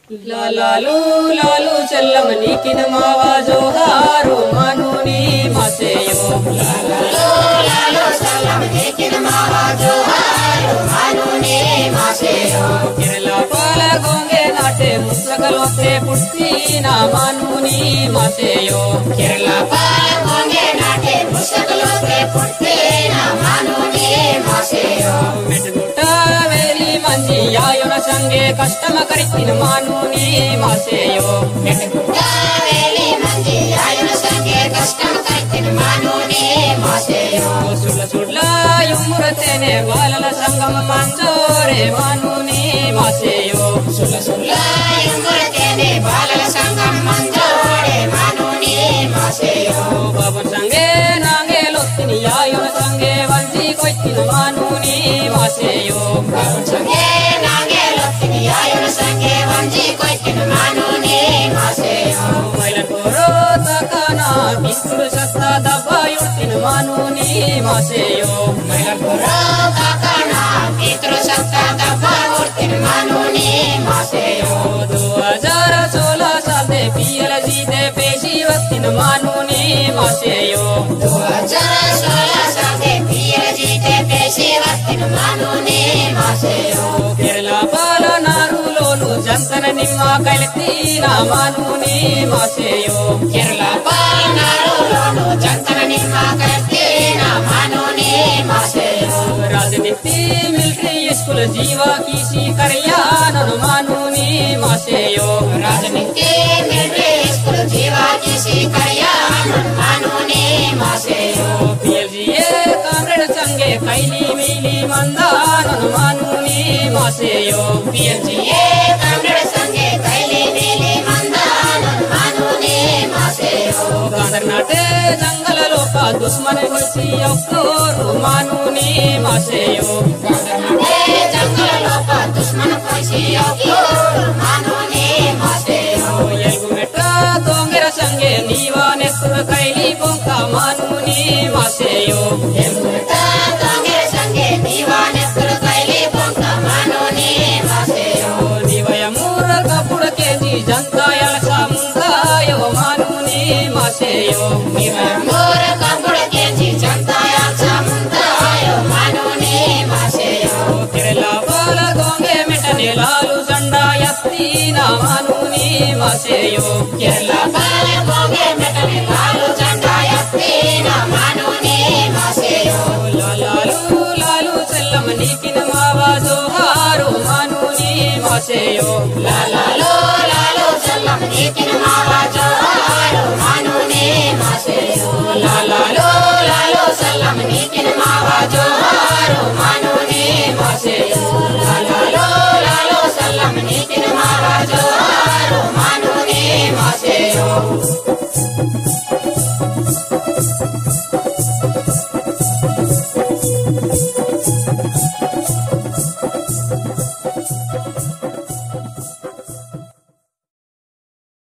लालू लालू चल्लमनी किन मावा जोहारो मानुनी मासेयो लालू लालू चल्लमनी किन मावा जोहारो मानुनी मासेयो केरला पाल गोंगे नाटे मुसलगलोते पुट्टी ना मानुनी मासेयो केरला पाल गोंगे नाटे मुसलगलोते पुट्टी ना मानुनी मासेयो मेटगुट्टा वेली मंजी आयोन संगे कष्टम करितिन मानुनी मासेयो मेटगुट्टा वेली मंजी आयोन संगे कष्टम करितिन मानुनी मासेयो सुडला सुडला युमुरतेने बालल संगम मंजोरे मानुनी मासेयो सुडला सुडला युमुरतेने बालल संगम मंजोरे मानुनी मासेयो बाबन संगे नांगे लोत्तिनी आयोन संगे वंजी कोइतिन मानुनी मासेयो बाबन संगे नांगे लोत्तिनी आयोन संगे वंजी कोइतिन मानुनी मासेयो मैलन पोरो तकना पितुर सत्ता दबायुतिन मानुनी मासेयो मैलन पोरो तकना पितुर सत्ता दबायुतिन मानुनी मासेयो 2016 साल दे पीएलजी दे पेशी वक्तिन मानुनी मासेयो 2016 साल दे पीएलजी दे पेशी वक्तिन मानुनी मासेयो केरला पाल नारू लोनु जंतन निम्मा कैलतीना मानुनी मासेयो केरला पाल नारू लोनु जंतन निम्मा कैलतीना मानुनी मासेयो राजनीति मिलिट्री स्कूल जीवा किसी करियानन मानुनी मासेयो राजनीति मिलिट्री स्कूल जीवा किसी करियानन मानुनी मासेयो पीएलजीए कामरेड संगे कैली मिली मंदानन मानुनी मासेयो पीएलजीए कामरेड संगे कैली मिली मंदानन मानुनी मासेयो गांधरनाटे जंगल लोका दुश्मन होसी अक्तोर मानुनी मासेयो गांधरनाटे जंगल लोका दुश्मन होसी अक्तोर मानुनी मासेयो एल्गु मेट्टा तोंगेर संगे नीवा नेस्कुर कैली पोंका मानुनी मासेयो एल्गु मेट्टा तोंगेर संगे नीवा नेस्कुर कैली पोंका मानुनी मासेयो नीवय मूर कपुड़ केजी जनता यलसा मुंदायो मानुनी मासेयो नीवय मूर कपुड़ केजी जनता यलसा मुंदायो मानुनी मासेयो केरला पाल गोंगे मेटने लालू झंडा यत्तीना मानुनी मासेयो केरला पाल गोंगे मेटने लालू झंडा यत्तीना मानुनी मासेयो लालू लालू चल्लमनी किन मावा जोहारो मानुनी मासेयो लालू लालू चल्लमनी किन मावा जोहारो